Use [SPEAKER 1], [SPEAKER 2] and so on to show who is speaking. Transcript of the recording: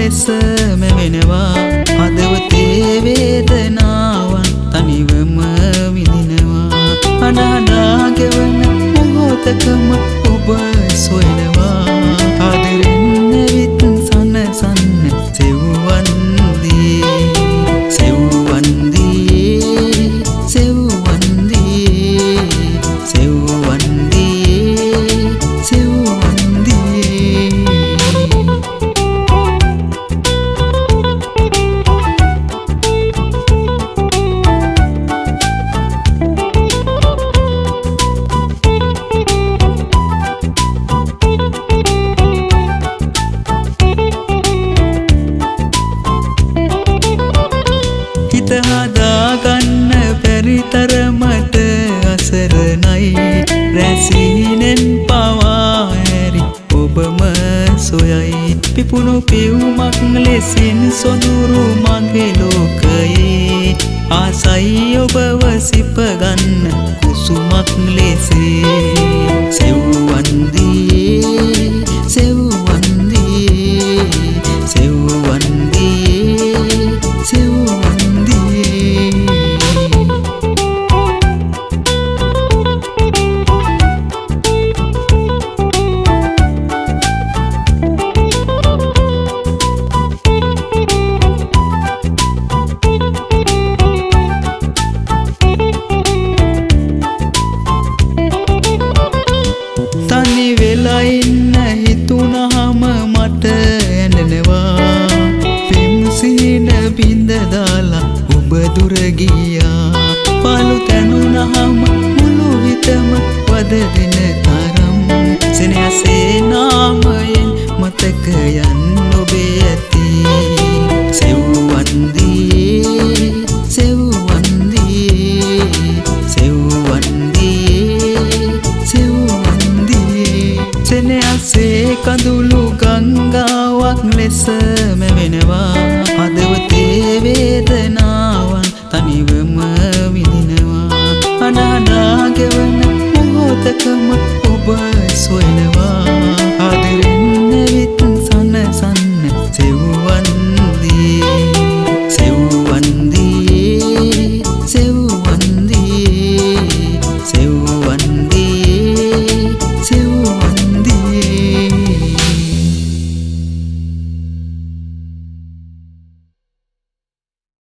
[SPEAKER 1] ලෙස මෙවෙනවා හදවතේ වේදනාවන් තනිවම විඳිනවා අඬා ගෙවන මොහොතකම ඔබ සොයනවා ආදරෙන් ඇවිත් සනසන්න සෙව්වන් දියේ සෙව්වන් දියේ සෙව්වන් දියේ සෙව්වන් දියේ සෙව්වන් දියේ හදාගන්න බැරි තරමට අසරණයි රැසීනෙන් පවා ඇරි ඔබම සොයයි පිපුණු පියුමක් ලෙසින් සොඳුරු මගේ ලෝකයේ ආසයි ඔබව සිපගන්න කුසුමක් ලෙසේ සෙව්වන් දියේ සෙව්වන් දියේ සෙව්වන් දියේ සෙව්වන් තනි වෙලා ඉන්න හිතුනහම මට ඇඬෙනවා පිම්සින බින්ද දාලා ඔබ දුර ගියා පාළු තැනුනහම මුළු හිතම වද දෙන තරම් සෙනෙහසේ නාමයෙන් මතකයන් ඔබේ ඇති සෙව්වන් දියේ සෙව්වන් දියේ සෙව්වන් දියේ සෙව්වන් දියේ සෙනෙහසේ කඳුළු ගංගාවක් ලෙස මෙවෙනවා හදවතේ වේදනාවන් තනිවම විඳිනවා අඬා ගෙවන මොහොතකම ඔබ සොයන